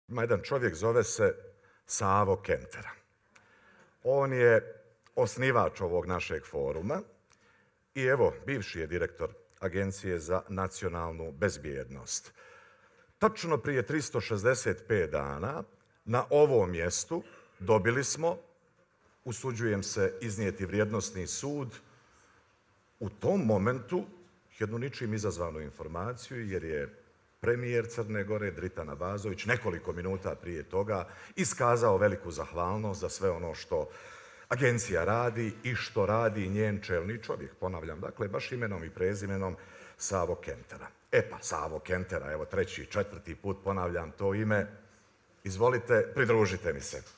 Ima jedan čovjek, zove se Savo Kentera. On je osnivač ovog našeg foruma i evo, bivši je direktor Agencije za nacionalnu bezbjednost. Točno prije 365 dana na ovom mjestu dobili smo, usuđujem se iznijeti vrijednosni sud, u tom momentu jednu ničim izazvanu informaciju, jer je premijer Crne Gore Dritan Abazović nekoliko minuta prije toga iskazao veliku zahvalnost za sve ono što agencija radi i što radi njen čelni čovjek. Ponavljam, dakle, baš imenom i prezimenom Savo Kentera. E pa, Savo Kentera, evo treći, četvrti put ponavljam to ime. Izvolite, pridružite mi se.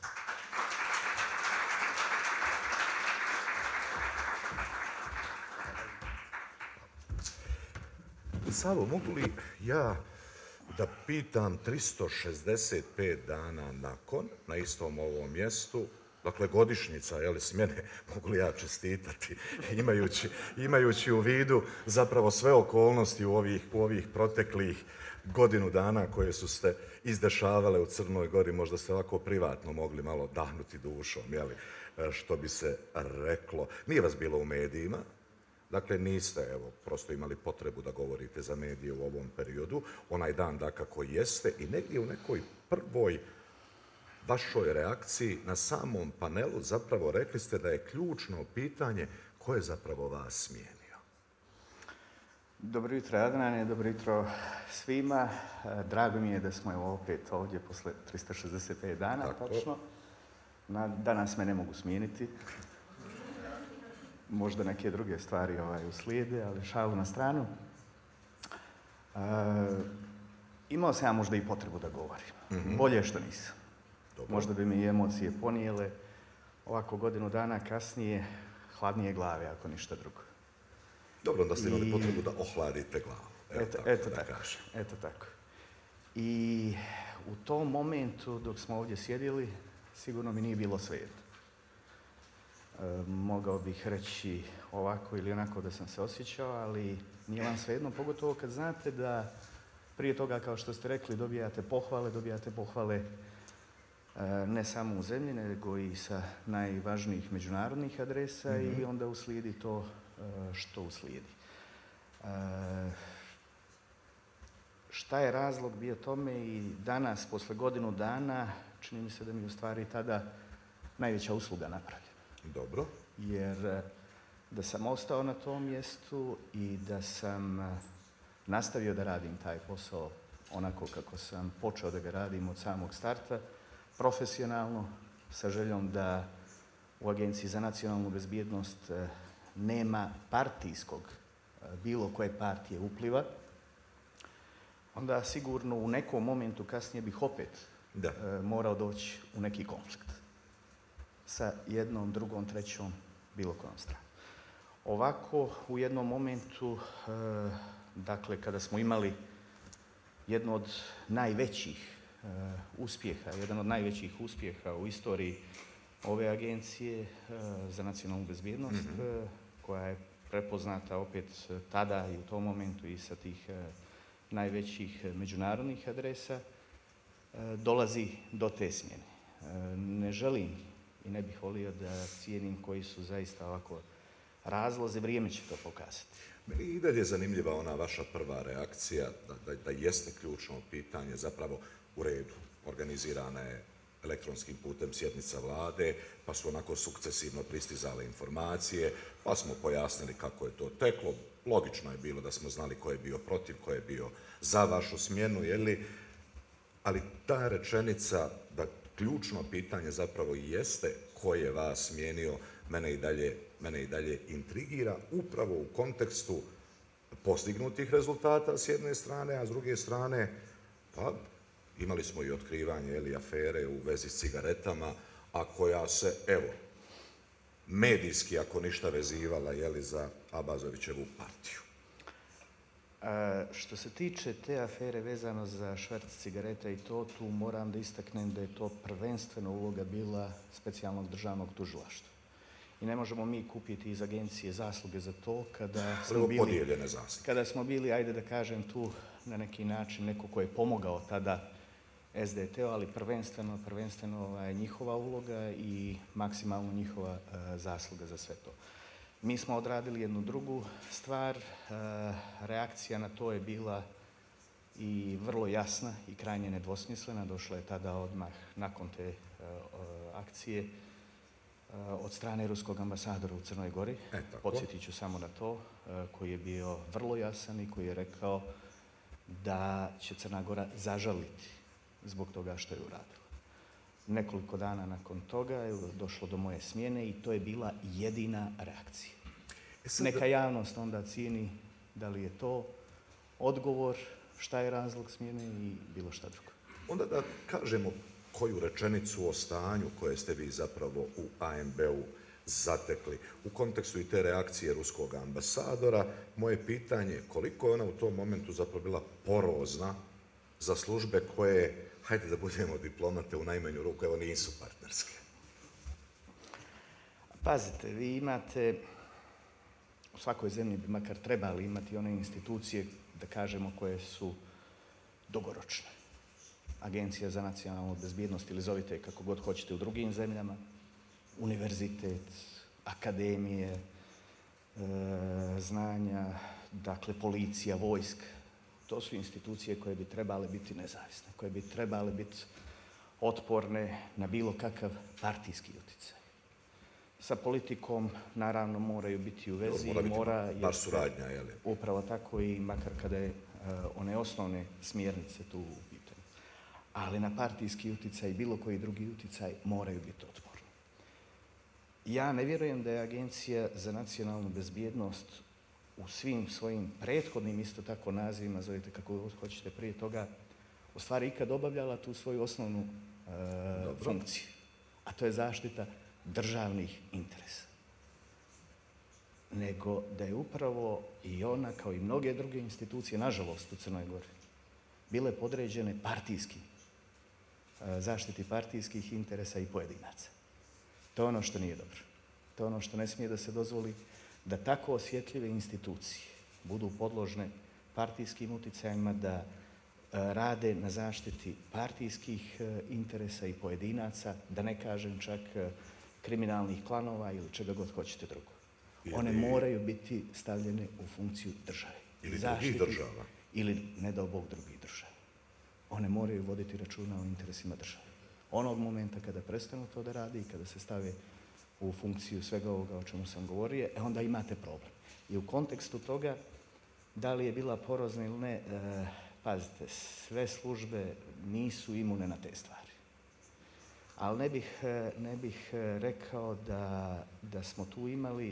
Savo, mogu li ja da pitam 365 dana nakon, na istom ovom mjestu, dakle godišnjica, smjene, mogu li ja čestitati, imajući u vidu zapravo sve okolnosti u ovih proteklih godinu dana koje su se izdešavale u Crnoj Gori, možda ste ovako privatno mogli malo dahnuti dušom, što bi se reklo. Nije vas bilo u medijima, dakle niste, prosto imali potrebu da govorite za medije u ovom periodu. Onaj dan dakako jeste i negdje u nekoj prvoj vašoj reakciji na samom panelu zapravo rekli ste da je ključno pitanje ko je zapravo vas smijenio. Dobro jutro, Adnane, dobro jutro svima. Drago mi je da smo opet ovdje posle 365 dana, tako. Točno. Danas me ne mogu smijeniti. Možda neke druge stvari uslijede, ali šalu na stranu. Imao sam ja možda i potrebu da govorim. Bolje što nisam. Dobro. Možda bi mi i emocije ponijele. Ovako godinu dana kasnije hladnije glave, ako ništa drugo. Dobro, da ste imali potrebu da ohladite glavu. Eto tako. I u tom momentu dok smo ovdje sjedili, sigurno mi nije bilo svejedno. Mogao bih reći ovako ili onako da sam se osjećao, ali nije vam svejedno, pogotovo kad znate da prije toga, kao što ste rekli, dobijate pohvale ne samo u zemlji, nego i sa najvažnijih međunarodnih adresa i onda uslijedi to što uslijedi. Šta je razlog bio tome i danas, posle godinu dana, čini mi se da mi u stvari tada najveća usluga napravljena. Dobro. Jer da sam ostao na tom mjestu i da sam nastavio da radim taj posao onako kako sam počeo da ga radim od samog starta, profesionalno, sa željom da u Agenciji za nacionalnu bezbjednost nema partijskog, bilo koje partije upliva, onda sigurno u nekom momentu kasnije bih opet morao doći u neki konflikt sa jednom, drugom, trećom, bilo kojom stranom. Ovako, u jednom momentu, dakle, kada smo imali jednu od najvećih uspjeha u istoriji ove agencije za nacionalnu bezbjednost, koja je prepoznata opet tada i u tom momentu i sa tih najvećih međunarodnih adresa, dolazi do te smjene. Ne želim i ne bih volio da cijenim koji su zaista ovako razlozi, vrijeme će to pokazati. Meni i dalje je zanimljiva ona vaša prva reakcija, da jeste ključno pitanje zapravo u redu. Organizirana je elektronskim putem sjednica vlade, pa su onako sukcesivno pristizale informacije, pa smo pojasnili kako je to teklo. Logično je bilo da smo znali ko je bio protiv, ko je bio za vašu smjenu, ali ta rečenica da ključno pitanje zapravo jeste ko je vas smijenio, mene i dalje intrigira upravo u kontekstu postignutih rezultata s jedne strane, a s druge strane, pa imali smo i otkrivanje afere u vezi s cigaretama, a koja se, medijski, ako ništa, vezivala za Abazovićevu partiju. Što se tiče te afere vezano za šverc cigareta i to, tu moram da istaknem da je to prvenstveno uloga bila specijalnog državnog tužilaštva. I ne možemo mi kupiti iz agencije zasluge za to kada smo bili, ajde da kažem tu na neki način, neko ko je pomogao tada SDT, ali prvenstveno njihova uloga i maksimalno njihova zasluga za sve to. Mi smo odradili jednu drugu stvar, reakcija na to je bila i vrlo jasna i krajnje nedvosmislena. Došla je tada odmah nakon te akcije od strane ruskog ambasadora u Crnoj Gori. Podsjetit ću samo na to, koji je bio vrlo jasan i koji je rekao da će Crna Gora zažaliti zbog toga što je uradila. Nekoliko dana nakon toga je došlo do moje smjene i to je bila jedina reakcija. Neka javnost onda cijeni da li je to odgovor, šta je razlog smjene i bilo šta drugo. Onda da kažemo koju rečenicu o stanju koje ste vi zapravo u ANB-u zatekli. U kontekstu i te reakcije ruskog ambasadora, moje pitanje je koliko je ona u tom momentu zapravo bila porozna za službe koje, hajde da budemo diplomate u najmanju ruku, evo nisu partnerske. Pazite, vi imate, u svakoj zemlji bi makar trebali imati one institucije, da kažemo, koje su dugoročne. Agencija za nacionalnu bezbjednost ili zovite kako god hoćete u drugim zemljama, univerzitet, akademije, znanja, dakle policija, vojska. To su institucije koje bi trebale biti nezavisne, koje bi trebale biti otporne na bilo kakav partijski utjecaj. Sa politikom naravno moraju biti u vezi. Mora biti bar suradnja, je li? Upravo tako i makar kada je one osnovne smjernice tu u pitanju. Ali na partijski utjecaj i bilo koji drugi utjecaj moraju biti otporni. Ja ne vjerujem da je Agencija za nacionalnu bezbjednost u svim svojim prethodnim isto tako nazivima, zovite kako god hoćete prije toga, u stvari ikad obavljala tu svoju osnovnu funkciju. A to je zaštita državnih interesa. Nego da je upravo i ona, kao i mnoge druge institucije, nažalost u Crnoj Gori, bile podređene partijskim, zaštiti partijskih interesa i pojedinaca. To je ono što nije dobro. To je ono što ne smije da se dozvoli, da tako osjetljive institucije budu podložne partijskim utjecajima, da rade na zaštiti partijskih interesa i pojedinaca, da ne kažem čak kriminalnih klanova ili čega god hoćete drugo. One moraju biti stavljene u funkciju države. Ili drugih država. Ili, ne dao Bog, drugih država. One moraju voditi računa o interesima države. Onog momenta kada prestanu to da radi i kada se stave u funkciju svega ovoga o čemu sam govorio, onda imate problem. I u kontekstu toga, da li je bila porozna ili ne, pazite, sve službe nisu imune na te stvari. Ali ne bih rekao da smo tu imali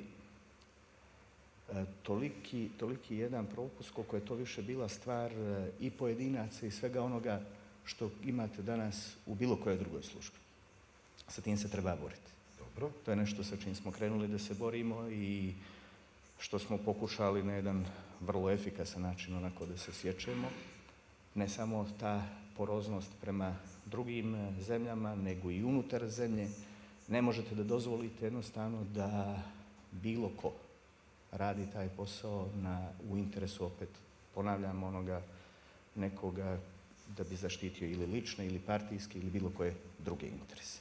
toliki jedan propust koliko je to više bila stvar i pojedinaca i svega onoga što imate danas u bilo kojoj drugoj službi. Sa tim se treba boriti. Dobro. To je nešto sa čim smo krenuli da se borimo i što smo pokušali na jedan vrlo efikasan način onako da se sjećemo. Ne samo ta poroznost prema drugim zemljama, nego i unutar zemlje. Ne možete da dozvolite jednostavno da bilo ko radi taj posao u interesu, opet ponavljam, onoga nekoga da bi zaštitio ili lične ili partijske ili bilo koje druge interese.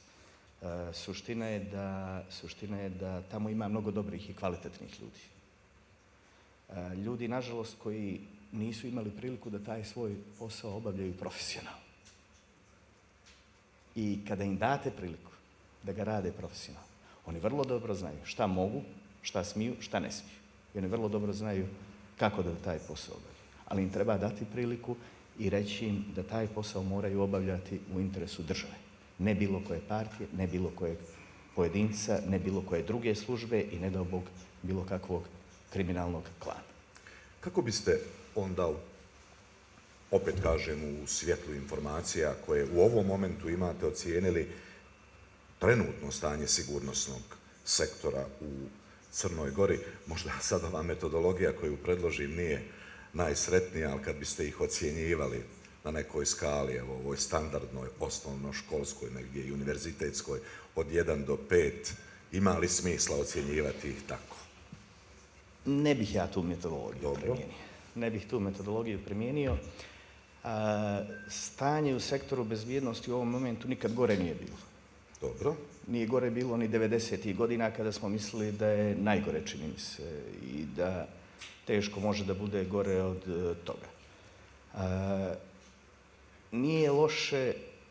Suština je da tamo ima mnogo dobrih i kvalitetnih ljudi. Ljudi, nažalost, koji nisu imali priliku da taj svoj posao obavljaju profesionalno. I kada im date priliku da ga rade profesionalno, oni vrlo dobro znaju šta mogu, šta smiju, šta ne smiju. I oni vrlo dobro znaju kako da taj posao obavljaju. Ali im treba dati priliku i reći im da taj posao moraju obavljati u interesu države. Ne bilo koje partije, ne bilo kojeg pojedinca, ne bilo koje druge službe i ne dao Bog bilo kakvog kriminalnog klana. Kako biste onda, opet kažem, u svjetlu informacija koje u ovom momentu imate, ocijenili trenutno stanje sigurnosnog sektora u Crnoj Gori? Možda sad ova metodologija koju predložim nije najsretnija, ali kad biste ih ocjenjivali na nekoj skali, evo ovoj standardnoj, osnovnoškolskoj, negdje i univerzitetskoj, od 1 do 5, ima li smisla ocjenjivati ih tako? Ne bih ja tu metodologiju primijenio. Ne bih tu metodologiju primijenio. Stanje u sektoru bezbjednosti u ovom momentu nikad gore nije bilo. Dobro. Nije gore bilo ni 90. godina kada smo mislili da je najgore, čini mi se, i da teško može da bude gore od toga. Nije loše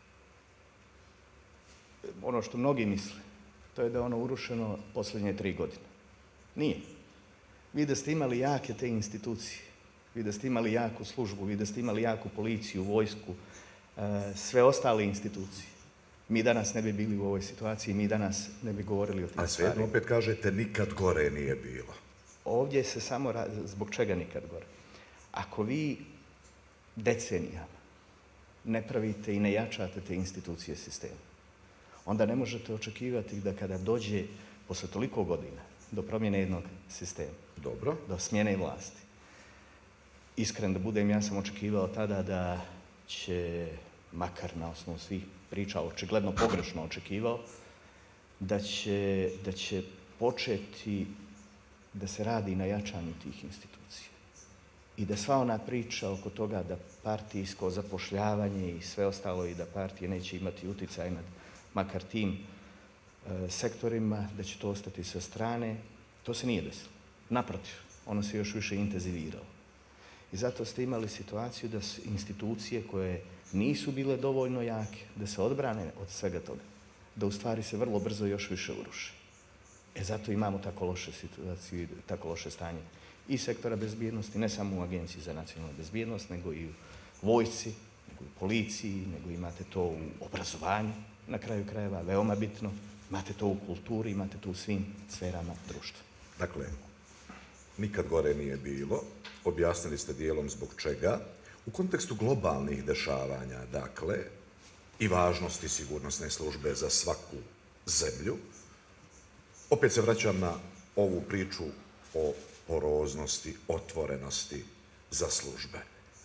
ono što mnogi misle, to je da je ono urušeno posljednje 3 godine. Nije. Vi da ste imali jake te institucije, vi da ste imali jaku službu, vi da ste imali jaku policiju, vojsku, sve ostale institucije, mi danas ne bi bili u ovoj situaciji, mi danas ne bi govorili o tim stvarima. A svejedno opet kažete nikad gore nije bilo. Ovdje se samo zbog čega nikad gore. Ako vi decenijama ne pravite i ne jačate te institucije sistema, onda ne možete očekivati da kada dođe posle toliko godina do promjene jednog sistema, dobro, do smjene vlasti, iskren da budem, ja sam očekivao tada da će, makar na osnovu svih priča, očigledno pogrešno očekivao, da će početi da se radi na jačanju tih institucija. I da sva ona priča oko toga da partijsko zapošljavanje i sve ostalo i da partije neće imati uticaj nad makar tim sektorima, da će to ostati sa strane, to se nije desilo. Naprotiv, ono se još više intenziviralo. I zato ste imali situaciju da su institucije koje nisu bile dovoljno jake, da se odbrane od svega toga, da u stvari se vrlo brzo još više uruše. Zato imamo tako loše situaciju i tako loše stanje i sektora bezbjednosti, ne samo u Agenciji za nacionalnu bezbjednost, nego i u vojsci, nego i u policiji, nego imate to u obrazovanju, na kraju krajeva, veoma bitno, imate to u kulturi, imate to u svim sferama društva. Dakle, nikad gore nije bilo, objasnili ste dijelom zbog čega. U kontekstu globalnih dešavanja, dakle, i važnosti sigurnosne službe za svaku zemlju, opet se vraćam na ovu priču o poroznosti, otvorenosti za službe.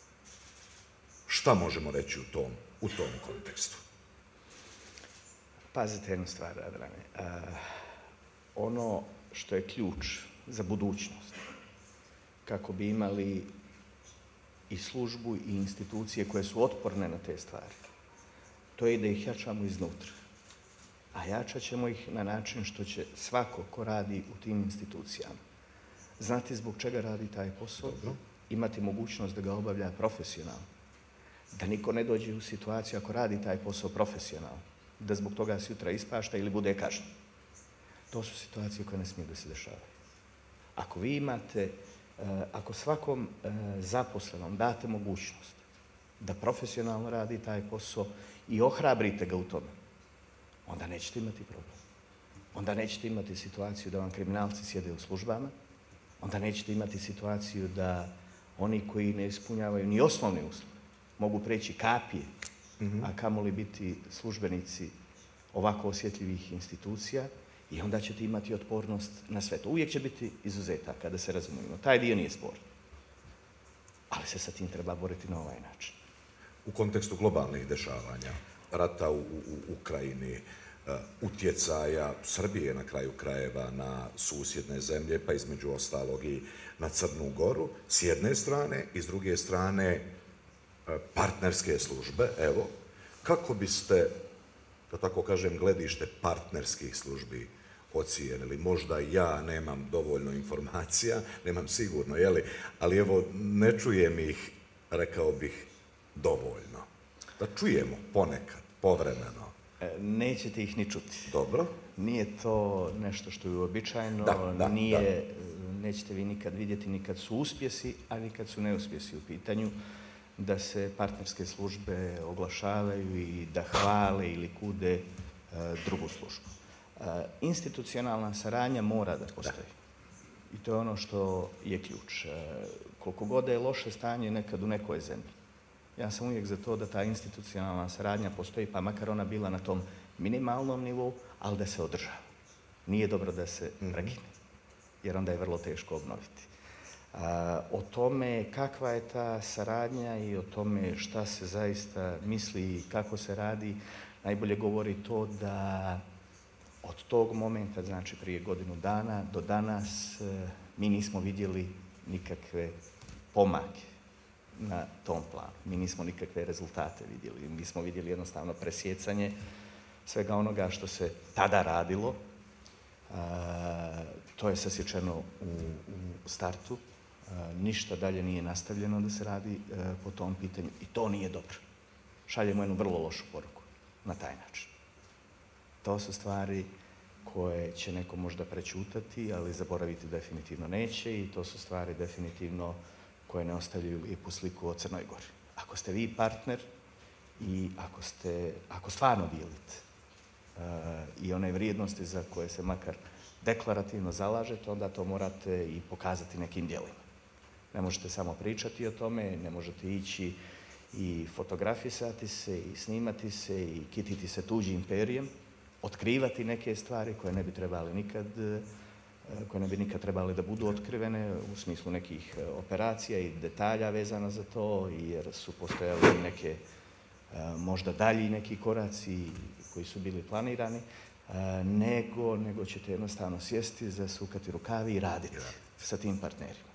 Šta možemo reći u tom kontekstu? Pazite jednu stvar, Adrane. Ono što je ključ za budućnost, kako bi imali i službu i institucije koje su otporne na te stvari, to je da ih jačamo iznutra. A jačat ćemo ih na način što će svako ko radi u tim institucijama znati zbog čega radi taj posao, imati mogućnost da ga obavlja profesionalno. Da niko ne dođe u situaciju ako radi taj posao profesionalno, da zbog toga sutra ispašta ili bude kažnjen. To su situacije koje ne smiju da se dešavaju. Ako vi imate, ako svakom zaposlenom date mogućnost da profesionalno radi taj posao i ohrabrite ga u tome, onda nećete imati problem. Onda nećete imati situaciju da vam kriminalci sjede u službama, onda nećete imati situaciju da oni koji ne ispunjavaju ni osnovne uslove mogu preći kapije, a kamoli biti službenici ovako osjetljivih institucija, i onda ćete imati otpornost na sve to. Uvijek će biti izuzetaka, da se razumijemo. Taj dio nije sporan. Ali se sa tim treba boriti na ovaj način. U kontekstu globalnih dešavanja, rata u Ukrajini, utjecaja Srbije na kraju krajeva na susjedne zemlje, pa između ostalog i na Crnu Goru, s jedne strane, i s druge strane partnerske službe, evo, kako biste, da tako kažem, gledište partnerskih službi ocijenili? Možda ja nemam dovoljno informacija, nemam sigurno, ali evo, ne čujem ih, rekao bih, dovoljno. Da čujemo ponekad, povremeno. Nećete ih ni čuti. Dobro. Nije to nešto što je uobičajeno, nećete vi nikad vidjeti ni kad su uspjesi, a ni kad su neuspjesi u pitanju, da se partnerske službe oglašavaju i da hvale ili kude drugu službu. Institucionalna saradnja mora da postoji. I to je ono što je ključ. Koliko god je loše stanje nekad u nekoj zemlji, ja sam uvijek za to da ta institucionalna saradnja postoji, pa makar ona bila na tom minimalnom nivou, ali da se održava. Nije dobro da se prekine, jer onda je vrlo teško obnoviti. O tome kakva je ta saradnja i o tome šta se zaista misli i kako se radi, najbolje govori to da od tog momenta, znači prije godinu dana, do danas mi nismo vidjeli nikakve pomake. na tom planu. Mi nismo nikakve rezultate vidjeli. Mi smo vidjeli jednostavno presjecanje svega onoga što se tada radilo. To je sasječeno u startu. Ništa dalje nije nastavljeno da se radi po tom pitanju i to nije dobro. Šaljemo jednu vrlo lošu poruku na taj način. To su stvari koje će neko možda prečutati, ali zaboraviti definitivno neće i to su stvari definitivno koje ne ostavljaju lijepu sliku o Crnoj Gori. Ako ste vi partner i ako stvarno dijelite i one vrijednosti za koje se makar deklarativno zalažete, onda to morate i pokazati nekim djelima. Ne možete samo pričati o tome, ne možete ići i fotografisati se i snimati se i kititi se tuđim imperijem, otkrivati neke stvari koje ne bi nikad trebali da budu otkrivene u smislu nekih operacija i detalja vezano za to, jer su postojali neke možda dalji neki koraci koji su bili planirani, nego ćete jednostavno sjesti, zasukati rukavi i raditi sa tim partnerima.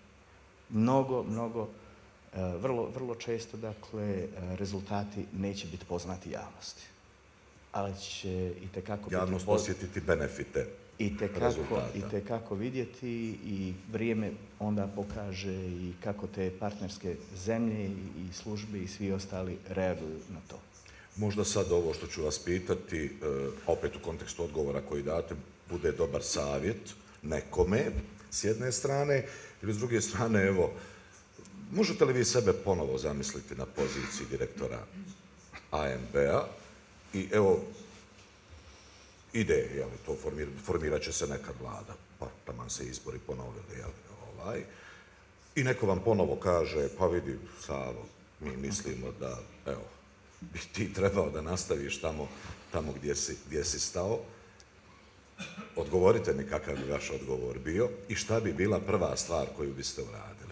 Vrlo često, dakle, rezultati neće biti poznati javnosti, ali će itekako javnost osjetiti benefite rezultata. Itekako vidjeti i vrijeme onda pokaže i kako te partnerske zemlje i službe i svi ostali reaguju na to. Možda sad ovo što ću vas pitati, opet u kontekstu odgovora koji date, bude dobar savjet nekome s jedne strane, ili s druge strane, evo, možete li vi sebe ponovo zamisliti na poziciji direktora ANB-a i evo, ide, to formirat će se neka vlada, pa taman se izbori ponovili, i neko vam ponovo kaže, pa vidi, Savo, mi mislimo da, evo, bi ti trebao da nastaviš tamo gdje si stao. Odgovorite mi kakav bi vaš odgovor bio i šta bi bila prva stvar koju biste uradili?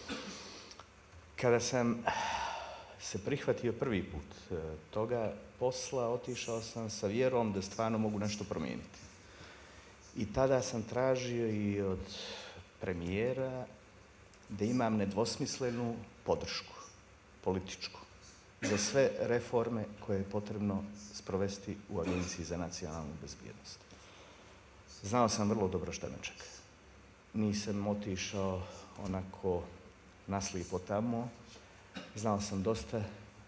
Kada sam se prihvatio prvi put toga posla, otišao sam sa vjerom da stvarno mogu nešto promijeniti. I tada sam tražio i od premijera da imam nedvosmislenu podršku, političku, za sve reforme koje je potrebno sprovesti u Agenciji za nacionalnu bezbjednost. Znao sam vrlo dobro šta me čeka. Nisam otišao onako naslijepo tamo. Znao sam dosta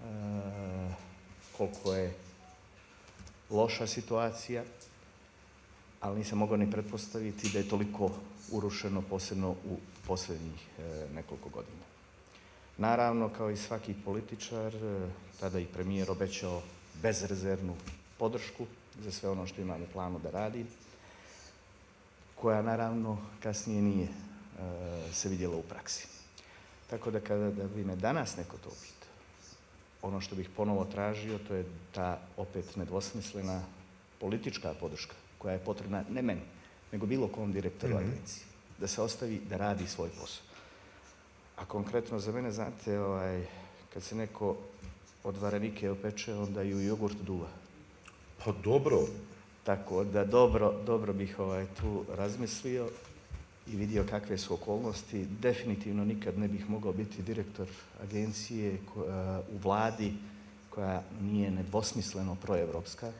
koliko je loša situacija, ali nisam mogao ni pretpostaviti da je toliko urušeno, posebno u posljednjih nekoliko godina. Naravno, kao i svaki političar, tada i premijer obećao bezrezervnu podršku za sve ono što imam u planu da radim, koja naravno kasnije nije se vidjela u praksi. Tako da kada bi me danas neko to pitao, ono što bih ponovo tražio, to je ta opet nedvosmislena politička podrška koja je potrebna ne meni, nego bilo kom direktoru agencije, da se ostavi da radi svoj posao. A konkretno za mene, znate, kad se neko od varenike opeče, onda i u jogurt duva. Pa dobro. Tako da dobro bih tu razmislio i vidio kakve su okolnosti. Definitivno nikad ne bih mogao biti direktor agencije u vladi koja nije nedvosmisleno proevropska.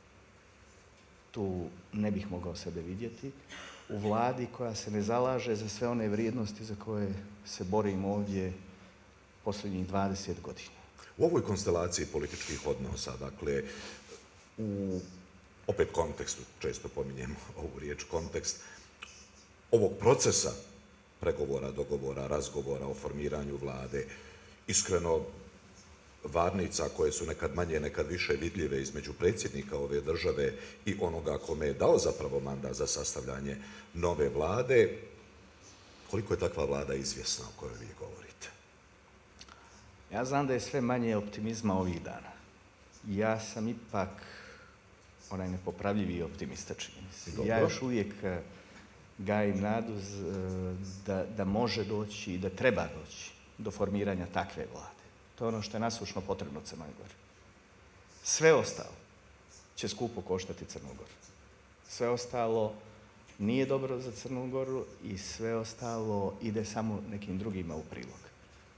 Tu ne bih mogao sebe vidjeti. U vladi koja se ne zalaže za sve one vrijednosti za koje se borim ovdje posljednjih 20 godina. U ovoj konstelaciji političkih odnosa, dakle, u opet kontekstu, često pominjem ovu riječ kontekst, ovog procesa pregovora, dogovora, razgovora o formiranju vlade, iskreno varnica koje su nekad manje, nekad više vidljive između predsjednika ove države i onoga kome je dao zapravo mandat za sastavljanje nove vlade, koliko je takva vlada izvjesna o kojoj vi govorite? Ja znam da je sve manje optimizma ovih dana. Ja sam ipak onaj nepopravljivi optimista, čini mi se. Ja još uvijek gajim nadu da može doći i da treba doći do formiranja takve vlade. To je ono što je nasušno potrebno Crnoj Gori. Sve ostalo će skupo koštati Crnu Goru. Sve ostalo nije dobro za Crnu Goru i sve ostalo ide samo nekim drugima u prilog.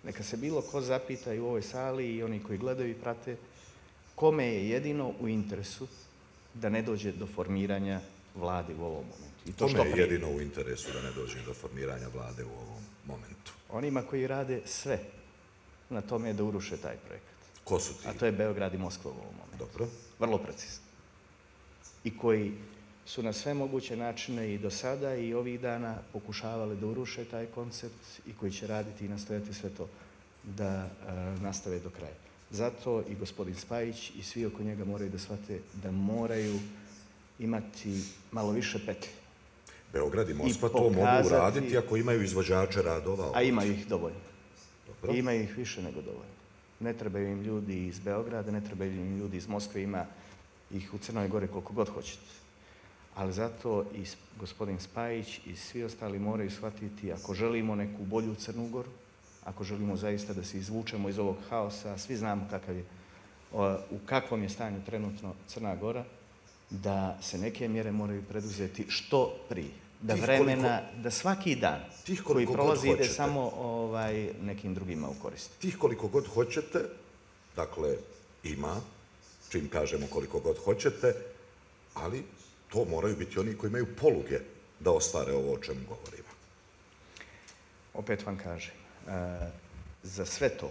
Neka se bilo ko zapita i u ovoj sali i oni koji gledaju i prate, kome je jedino u interesu da ne dođe do formiranja vlade u ovom momentu. I to Kome je jedino u interesu da ne dođe do formiranja vlade u ovom momentu? Onima koji rade sve na tome da uruše taj projekat. Ko su ti? A to je Beograd i Moskva u ovom momentu. Dobro. Vrlo precizno. I koji su na sve moguće načine i do sada i ovih dana pokušavali da uruše taj koncept i koji će raditi i nastojati sve to da nastave do kraja. Zato i gospodin Spajić i svi oko njega moraju da shvate da moraju imati malo više petlje. Beograd i Moskva to mogu uraditi ako imaju izvođače radova. A imaju ih dovoljno. Dobro. Ima ih više nego dovoljno. Ne trebaju im ljudi iz Beograda, ne trebaju im ljudi iz Moskve, ima ih u Crnoj Gori koliko god hoćete. Ali zato i gospodin Spajić i svi ostali moraju shvatiti, ako želimo neku bolju Crnu Goru, ako želimo zaista da se izvučemo iz ovog haosa, svi znamo u kakvom je stanju trenutno Crna Gora, da se neke mjere moraju preduzeti što prije. Da vremena, da svaki dan koji prolazi ide samo nekim drugima u korist. Tih koliko god hoćete, dakle ima, čim kažemo koliko god hoćete, ali to moraju biti oni koji imaju poluge da ostvare ovo o čemu govorimo. Opet vam kažem, za sve to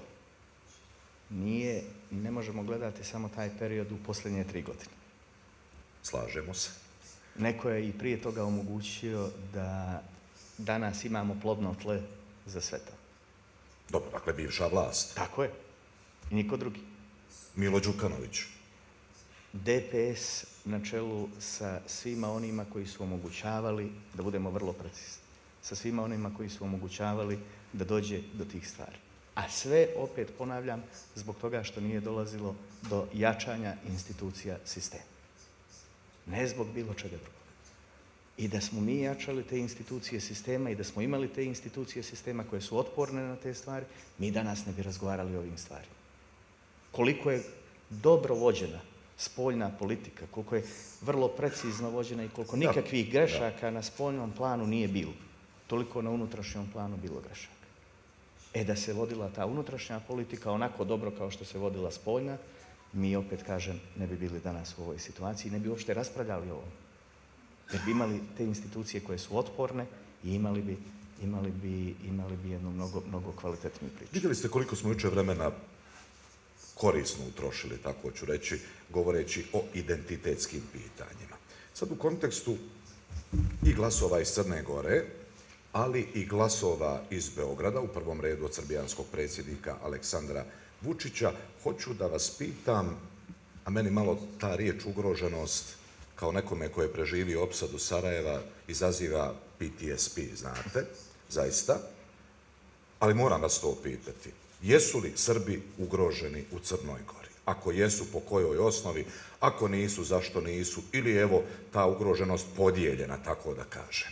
ne možemo gledati samo taj period u posljednje 3 godine. Slažemo se. Neko je i prije toga omogućio da danas imamo plodno tle za sve to. Dobro, dakle, bivša vlast. Tako je. I niko drugi. Milo Đukanović. DPS na čelu sa svima onima koji su omogućavali, da budemo vrlo precizni, sa svima onima koji su omogućavali da dođe do tih stvari. A sve, opet ponavljam, zbog toga što nije dolazilo do jačanja institucija sistema. Ne zbog bilo čega drugog. I da smo mi jačali te institucije sistema i da smo imali te institucije sistema koje su otporne na te stvari, mi danas ne bi razgovarali o ovim stvarima. Koliko je dobro vođena spoljna politika, koliko je vrlo precizno vođena i koliko nikakvih grešaka na spoljnom planu nije bilo, toliko na unutrašnjem planu bilo grešaka. Da se vodila ta unutrašnja politika onako dobro kao što se vodila spoljna, mi, opet kažem, ne bi bili danas u ovoj situaciji, ne bi uopšte raspravljali o ovom. Jer bi imali te institucije koje su otporne i imali bi jednu mnogo kvalitetniju priču. Vidjeli ste koliko smo jučer vremena korisno utrošili, tako ću reći, govoreći o identitetskim pitanjima. Sad u kontekstu i glasova iz Crne Gore, ali i glasova iz Beograda, u prvom redu od srbijanskog predsjednika Aleksandra Vučića, hoću da vas pitam, a meni malo ta riječ ugroženost, kao nekome ko je preživio opsadu Sarajeva, izaziva PTSP, znate, zaista, ali moram vas to pitati. Jesu li Srbi ugroženi u Crnoj Gori? Ako jesu, po kojoj osnovi? Ako nisu, zašto nisu? Ili evo ta ugroženost podijeljena, tako da kažem?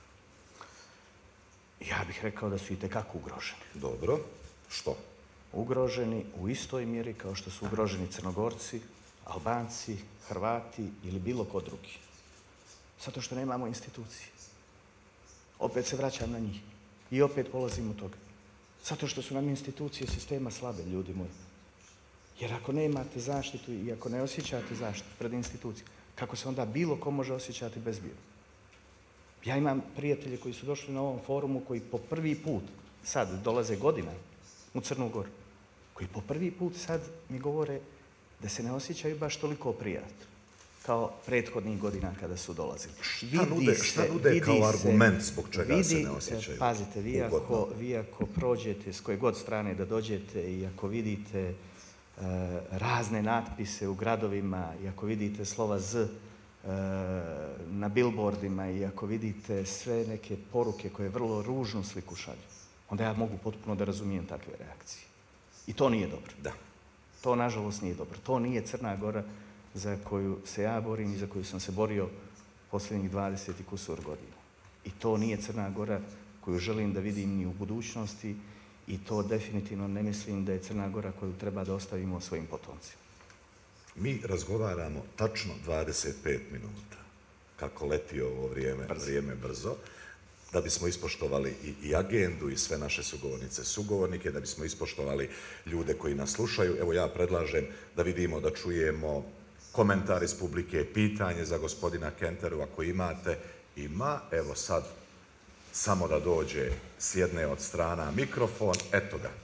Ja bih rekao da su itekako ugroženi. Dobro. Što? Ugroženi u istoj mjeri kao što su ugroženi Crnogorci, Albanci, Hrvati ili bilo ko drugi. Zato što nemamo institucije. Opet se vraćam na njih. I opet polazim od toga. Zato što su nam institucije sistema slabe, ljudi moji. Jer ako nemate zaštitu i ako ne osjećate zaštitu pred institucijom, kako se onda bilo ko može osjećati bezbjedno? Ja imam prijatelje koji su došli na ovom forumu koji po prvi put, sad dolaze godina u Crnu Goru, koji po prvi put sad mi govore da se ne osjećaju baš toliko prijatno kao prethodnih godina kada su dolazili. Šta nude kao argument zbog čega se ne osjećaju? Pazite, vi ako prođete s koje god strane da dođete i ako vidite razne natpise u gradovima i ako vidite slova Z na billboardima i ako vidite sve neke poruke koje vrlo ružnu sliku šalju, onda ja mogu potpuno da razumijem takve reakcije. I to nije dobro. Da. To, nažalost, nije dobro. To nije Crna Gora za koju se ja borim i za koju sam se borio posljednjih 20 i kusur godina. I to nije Crna Gora koju želim da vidim ni u budućnosti i to definitivno ne mislim da je Crna Gora koju treba da ostavimo svojim potomcima. Mi razgovaramo tačno 25 minuta. Kako leti ovo vrijeme brzo. da bismo ispoštovali i agendu i sve naše sugovornice, sugovornike, da bismo ispoštovali ljude koji nas slušaju. Evo ja predlažem da vidimo, da čujemo komentar iz publike, pitanje za gospodina Kenteru, ako imate. Ima, evo sad, samo da dođe s jedne od strana mikrofon, eto ga.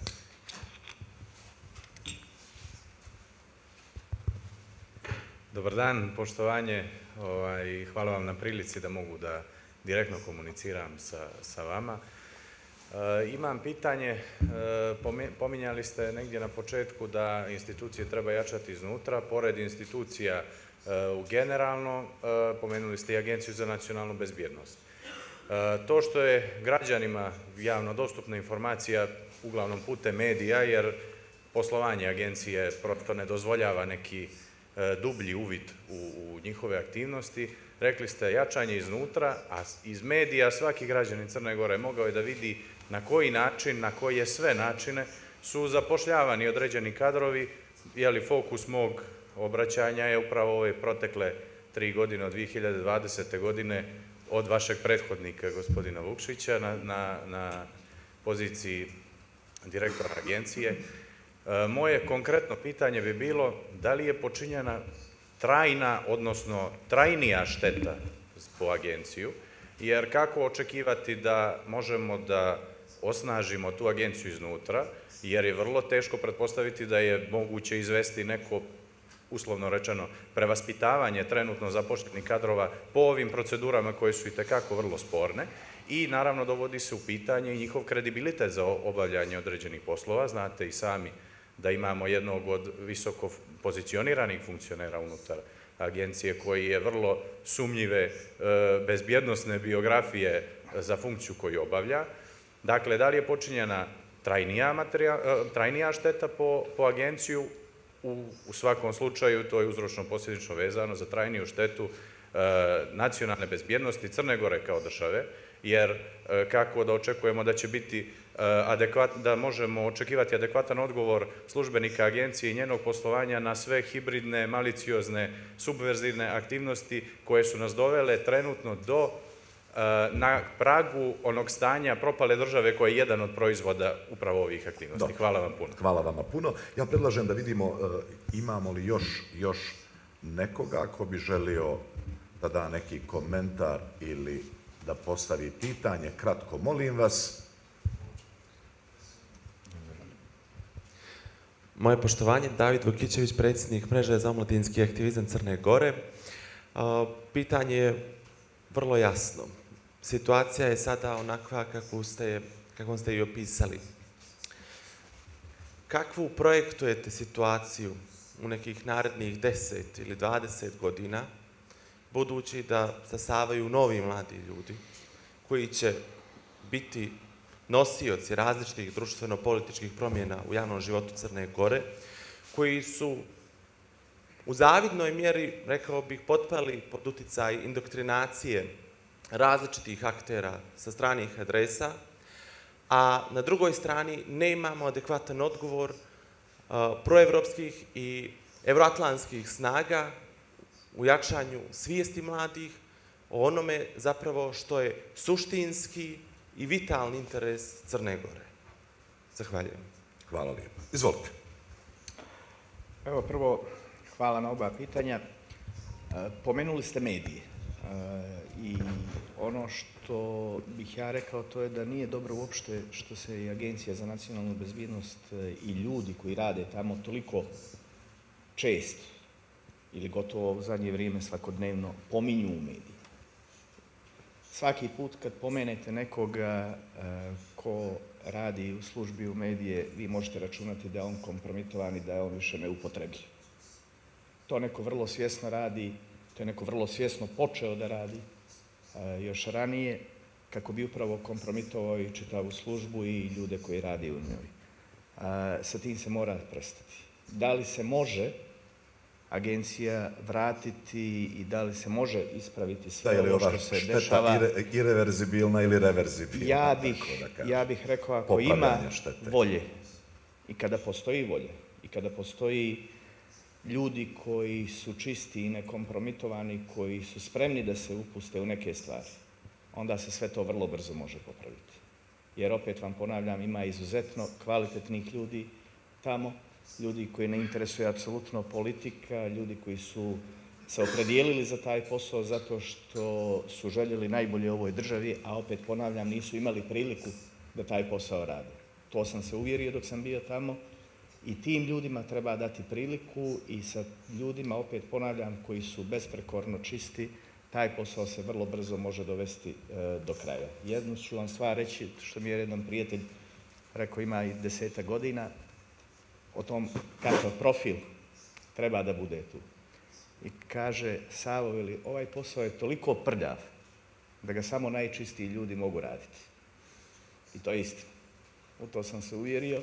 Dobar dan, poštovanje, hvala vam na prilici da mogu da direktno komuniciram sa vama. Imam pitanje, pominjali ste negdje na početku da institucije treba jačati iznutra, pored institucija generalno, pomenuli ste i Agenciju za nacionalnu bezbjednost. To što je građanima javno dostupna informacija, uglavnom putem medija, jer poslovanje agencije prosto ne dozvoljava neki dublji uvid u njihove aktivnosti. Rekli ste jačanje iznutra, a iz medija svaki građanin Crne Gore mogao je da vidi na koji način, na koje sve načine su zapošljavani određeni kadrovi. Fokus mog obraćanja je upravo ove protekle 3 godine od 2020. godine od vašeg prethodnika, gospodina Vukšića, na poziciji direktora agencije. Moje konkretno pitanje bi bilo da li je počinjena trajna, odnosno trajnija šteta po agenciju, jer kako očekivati da možemo da osnažimo tu agenciju iznutra, jer je vrlo teško pretpostaviti da je moguće izvesti neko, uslovno rečeno, prevaspitavanje trenutno zapošljenih kadrova po ovim procedurama koje su itekako vrlo sporne i naravno dovodi se u pitanje i njihov kredibilitet za obavljanje određenih poslova. Znate i sami da imamo jednog od visoko pozicioniranih funkcionera unutar agencije koji je vrlo sumnjive bezbjednosne biografije za funkciju koju obavlja. Dakle, da li je počinjena trajnija šteta po agenciju? U svakom slučaju to je uzročno-posljedično vezano za trajniju štetu nacionalne bezbjednosti Crne Gore kao države, jer kako da očekujemo da će biti da možemo očekivati adekvatan odgovor službenika agencije i njenog poslovanja na sve hibridne, maliciozne, subverzivne aktivnosti koje su nas dovele trenutno na pragu onog stanja propale države koja je jedan od proizvoda upravo ovih aktivnosti. Hvala vam puno. Hvala vama puno. Ja predlažem da vidimo imamo li još nekoga ko bi želio da da neki komentar ili da postavi pitanje. Kratko, molim vas. Moje poštovanje, David Vukićević, predsjednik mreže za omladinski aktivizam Crne Gore. Pitanje je vrlo jasno. Situacija je sada onakva kakvom ste i opisali. Kakvu projektujete situaciju u nekih narednih 10 ili 20 godina, budući da stasavaju novi mladi ljudi koji će biti nosioci različitih društveno-političkih promjena u javnom životu Crne Gore, koji su u zavidnoj mjeri, rekao bih, potpali pod uticaj indoktrinacije različitih aktera sa stranih adresa, a na drugoj strani ne imamo adekvatan odgovor proevropskih i evroatlantskih snaga u jačanju svijesti mladih o onome zapravo što je suštinski i vitalni interes Crne Gore. Zahvaljujem. Hvala lijepo. Izvolite. Evo, prvo, hvala na oba pitanja. Pomenuli ste medije i ono što bih ja rekao to je da nije dobro uopšte što se i Agencija za nacionalnu bezbjednost i ljudi koji rade tamo toliko često ili gotovo u zadnje vrijeme svakodnevno pominju u mediji. Svaki put kad pomenete nekoga ko radi u službi u medije, vi možete računati da je on kompromitovan i da je on više neupotrebljiv. To neko vrlo svjesno radi, to je neko vrlo svjesno počeo da radi još ranije, kako bi upravo kompromitovao i čitavu službu i ljude koji radi u njoj. Sa tim se mora prestati. Da li se može agencija vratiti i da li se može ispraviti sve ovo što se dešava? Je li ova šteta ireverzibilna ili reverzibilna? Ja bih rekao, ako ima volje i kada postoji volje i kada postoji ljudi koji su čisti i nekompromitovani, koji su spremni da se upuste u neke stvari, onda se sve to vrlo brzo može popraviti. Jer opet vam ponavljam, ima izuzetno kvalitetnih ljudi tamo, ljudi koji ne interesuje apsolutno politika, ljudi koji su se opredijelili za taj posao zato što su željeli najbolje u ovoj državi, a opet ponavljam, nisu imali priliku da taj posao rade. To sam se uvjerio dok sam bio tamo i tim ljudima treba dati priliku i sa ljudima, opet ponavljam, koji su besprekorno čisti, taj posao se vrlo brzo može dovesti do kraja. Jednu ću vam stvar reći, što mi je jedan prijatelj rekao, ima i 10 godina, o tom kakav profil treba da bude tu. I kaže, Savo, veli, ovaj posao je toliko prljav da ga samo najčistiji ljudi mogu raditi. I to je istina. U to sam se uvjerio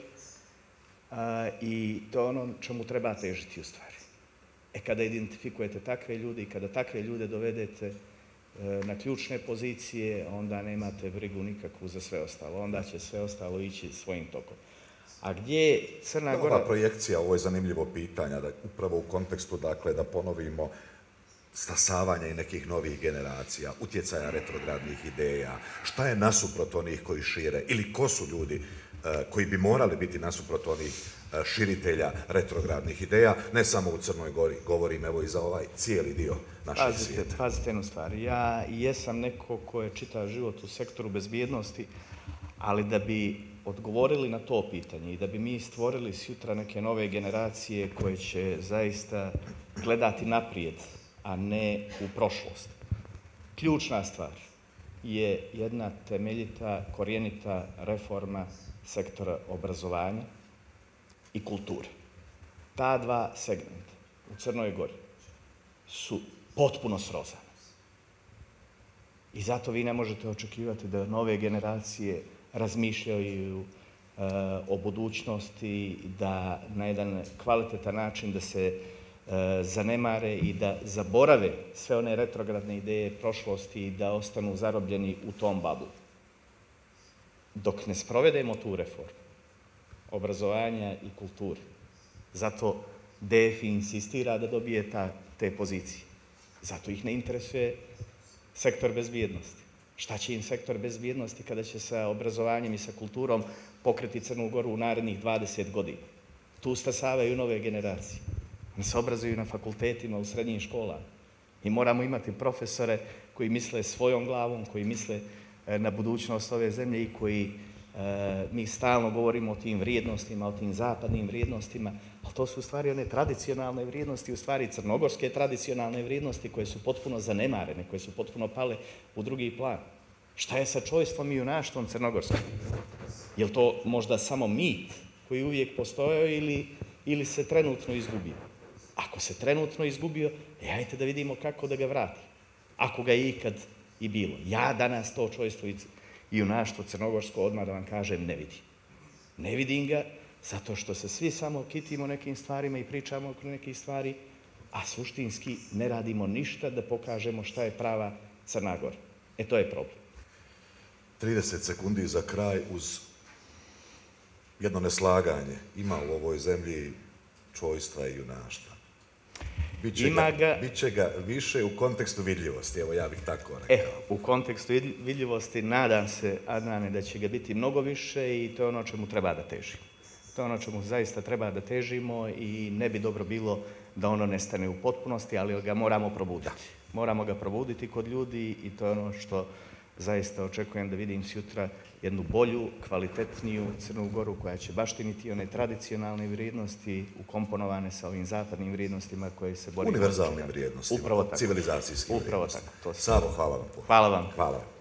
i to je ono čemu treba težiti u stvari. Kada identifikujete takve ljude i kada takve ljude dovedete na ključne pozicije, onda nemate brigu nikakvu za sve ostalo. Onda će sve ostalo ići svojim tokom. A gdje je Crna Gora... Ova projekcija, ovo je zanimljivo pitanja, upravo u kontekstu, dakle, da ponovimo stasavanja i nekih novih generacija, utjecaja retrogradnih ideja, šta je nasuprot onih koji šire, ili ko su ljudi koji bi morali biti nasuprot onih širitelja retrogradnih ideja, ne samo u Crnoj Gori, govorim evo i za ovaj cijeli dio našeg svijeta. Pazite jednu stvar, ja jesam neko ko je čitav život u sektoru bezbjednosti, ali da bi odgovorili na to pitanje i da bi mi stvorili sutra neke nove generacije koje će zaista gledati naprijed, a ne u prošlost. Ključna stvar je jedna temeljita, korijenita reforma sektora obrazovanja i kulture. Ta dva segmenta u Crnoj Gori su potpuno srozane. I zato vi ne možete očekivati da nove generacije razmišljaju o budućnosti, da na jedan kvalitetan način da se zanemare i da zaborave sve one retrogradne ideje prošlosti i da ostanu zarobljeni u tom bablu. Dok ne sprovedemo tu reformu obrazovanja i kulture, zato DFI insistira da dobije te pozicije. Zato ih ne interesuje sektor bezbjednosti. Šta će im sektor bezbjednosti kada će sa obrazovanjem i sa kulturom pokriti Crnu Goru u narednih 20 godina? Tu stasavaju nove generacije. Oni se obrazuju na fakultetima, u srednjim školama. Mi moramo imati profesore koji misle svojom glavom, koji misle na budućnost ove zemlje i koji, mi stalno govorimo o tim vrijednostima, o tim zapadnim vrijednostima, ali to su u stvari one tradicionalne vrijednosti, u stvari crnogorske tradicionalne vrijednosti koje su potpuno zanemarene, koje su potpuno pale u drugi plan. Šta je sa čojstvom i junaštvom crnogorskim? Je li to možda samo mit koji uvijek postojao ili se trenutno izgubio? Ako se trenutno izgubio, hajte da vidimo kako da ga vrati. Ako ga je ikad i bilo. Ja danas to čojstvo i junaštvo crnogorsko, odmah da vam kažem, ne vidim. Ne vidim ga zato što se svi samo kitimo nekim stvarima i pričamo oko nekih stvari, a suštinski ne radimo ništa da pokažemo šta je prava Crna Gora. To je problem. 30 sekundi za kraj uz jedno neslaganje. Ima u ovoj zemlji čojstva i junaštva. Biće ga više u kontekstu vidljivosti, evo ja bih tako rekao. U kontekstu vidljivosti nadam se, Adnane, da će ga biti mnogo više i to je ono čemu treba da težimo. To je ono čemu zaista treba da težimo i ne bi dobro bilo da ono nestane u potpunosti, ali ga moramo probuditi. Moramo ga probuditi kod ljudi i to je ono što zaista očekujem da vidim sutra jednu bolju, kvalitetniju Crnu Goru koja će baštiniti one tradicionalne vrijednosti ukomponovane sa ovim zapadnim vrijednostima koje se borimo. Univerzalnim vrijednostima, civilizacijskim vrijednostima. Upravo tako. Savo, hvala vam. Hvala vam. Hvala.